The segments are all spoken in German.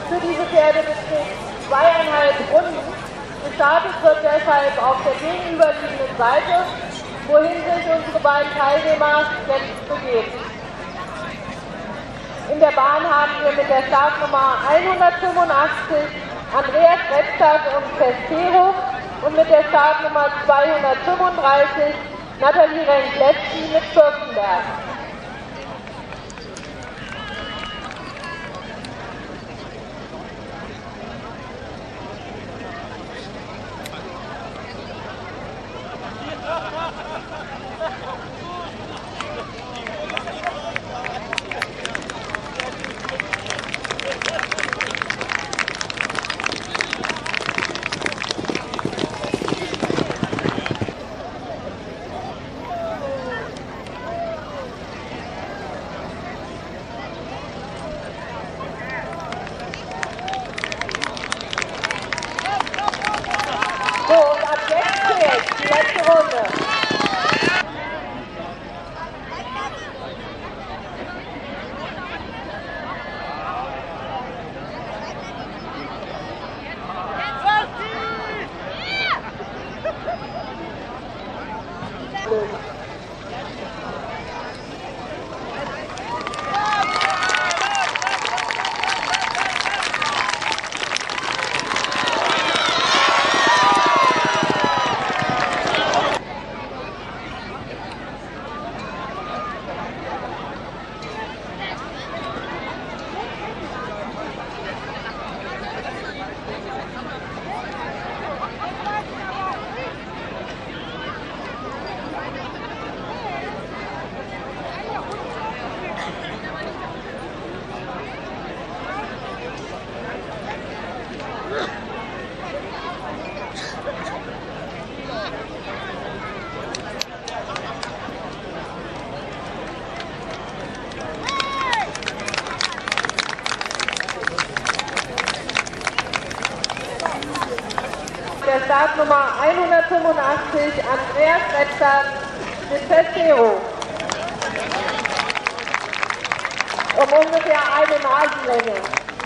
für diese Pferde beträgt 2,5 Runden. Gestartet wird deshalb auf der gegenüberliegenden Seite, wohin sich unsere beiden Teilnehmer jetzt begeben. In der Bahn haben wir mit der Startnummer 185 Andreas Redstadt und Festero und mit der Startnummer 235 Nathalie Renk-Letzki mit Fürstenberg. Der Startnummer 185 Andreas Redstadt mit Festero. Ungefähr eine Nasenlänge.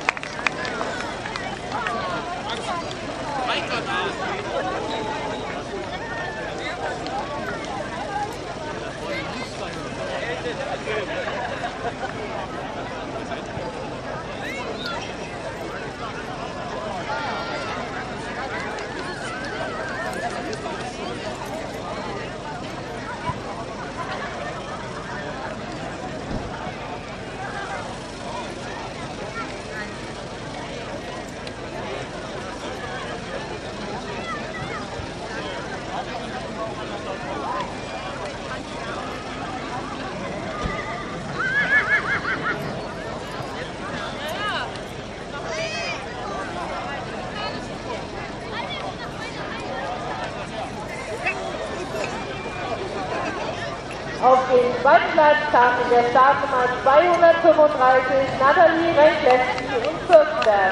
Auf den zweiten Platz kam in der Startnummer 235 Nathalie Renk-Letzki und Fürstenberg.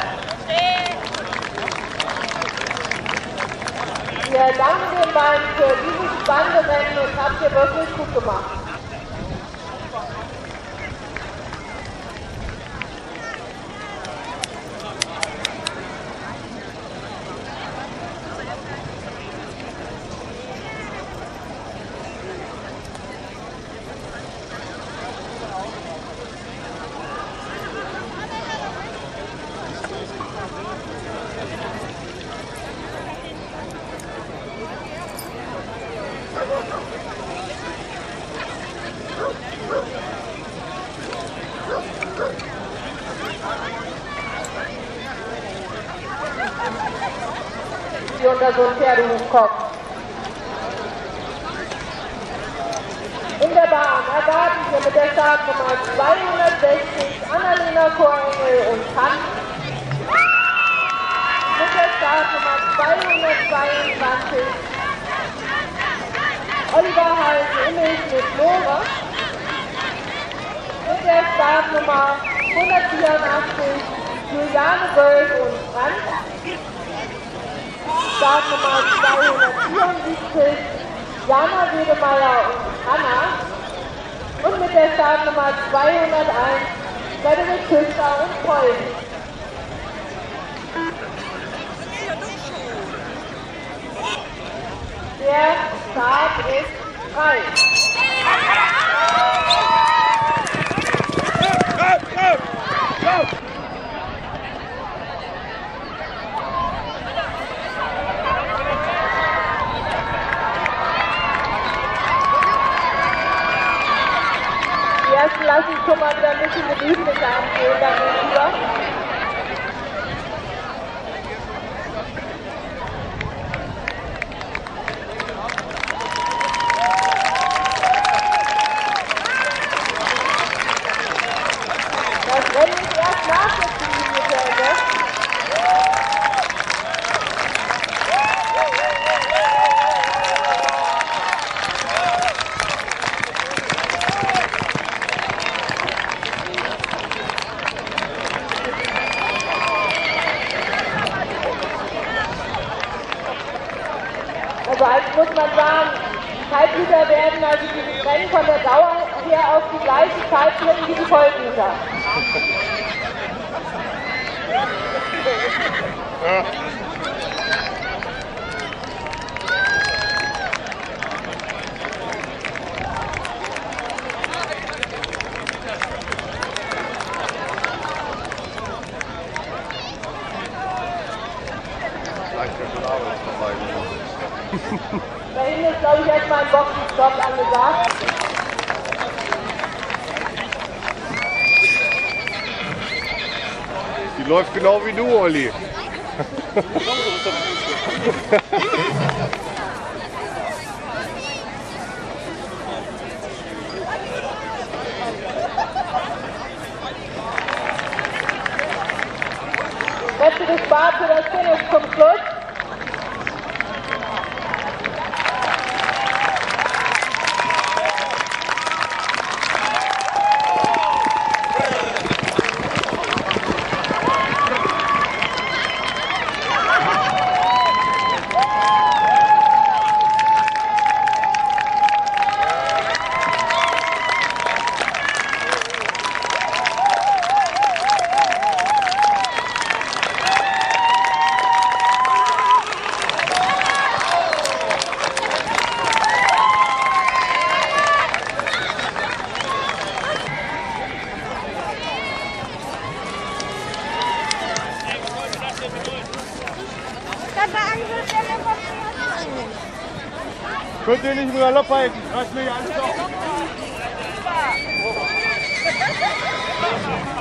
Wir danken den beiden für dieses spannende Rennen und habt ihr wirklich gut gemacht. Die unter so einen Pferdehof kommt. In der Bahn erwarten wir mit der Startnummer 260 Annalena Korengel und Hans. Mit der Startnummer 222 Oliver Hals-Immels mit Lore. Mit der Startnummer 184 Juliane Böll und Franz. Startnummer 274 Jana Wedemeyer und Hanna. Und mit der Startnummer 201 Frederik Küster und Paul. ist frei. Die ersten lassen schon mal wieder ein bisschen Gemüse angehen dann gegenüber. Das Rennen ist erst nach der Ziellinie zu Ende. Also eigentlich muss man sagen, Halbliter werden also dieses Rennen von der Dauer her auf die gleiche Zeit bringen wie die Vollblüter. Ja. Da hinten ist, glaube ich, erstmal ein Boxenstopp angesagt. Die läuft genau wie du, Olli. Letzte gespart für das Finish zum Schluss. Könnt ihr nicht mit der Loppe halten? Reißt mir ja alles auf.